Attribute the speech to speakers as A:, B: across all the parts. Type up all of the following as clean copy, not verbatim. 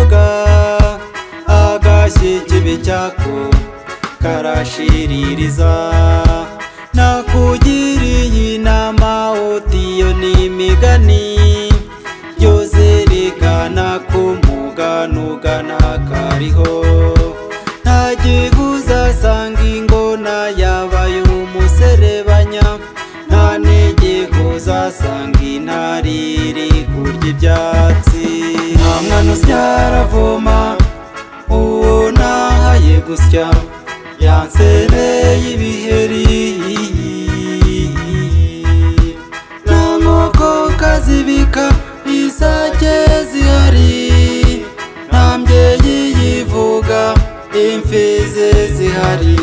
A: inzoga agashyi k'ibicyako karashiririza nakugiriye inama utiyo n'imigani byose rigana ku muganugana kariho nta gihuza sanga ingona yabaye umuserebanya nta ntegehuza sanga intariri kurya ibyatsi nta mwana usya aravoma uwo nahaye gusya yansereye ibiheri nta nkokokazi bika isake zihari nta mbyeyi yivuga imfizi zihari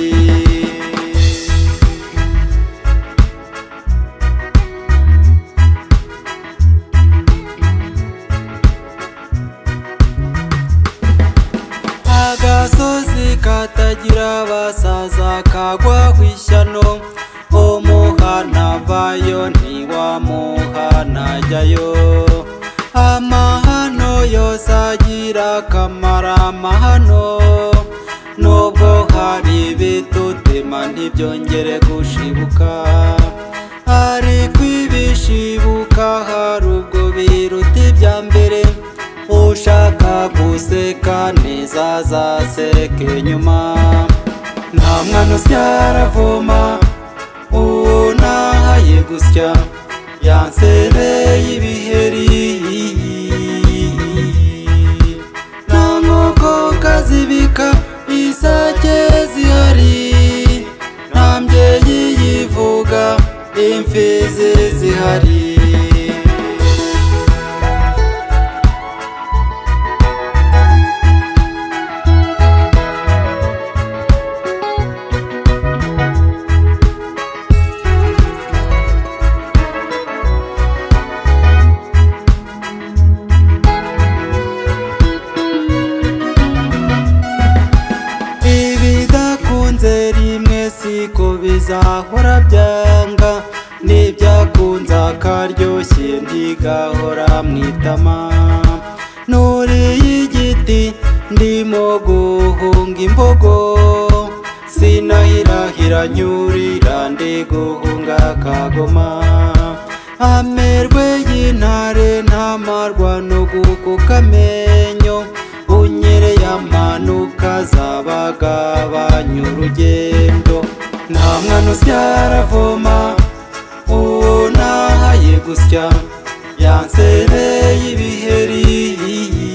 A: agasozi katagira abasaza kagwaho ishyano umuhana vayo ntiwamuhana jyayo amahano yose agira akamaro amahano nubwo hari ibitutema ntibyongere gushibuka ariko ibishibuka hari ubwo biruta ibya mbere ushaka guseka neza azaseke nyuma nta mwana usya aravoma uwo nahaye gusya yansereye ibiheri nta nkokokazi bika isake zihari nta mbyeyi yivuga imfizi zihari rimwe siko bizahora byanga n'ibyakunze akaryoshye ntigahora mwitama nuriye igiti ndimo guhunga imbogo sinahirahira nyurira ndi guhunga kagoma amerwe y'intare ntamarwa no gukuka amenyo unyereye amanuka zabagabanya urugendo nta mwana usya aravoma uwo nahaye gusya yansereye ibiheri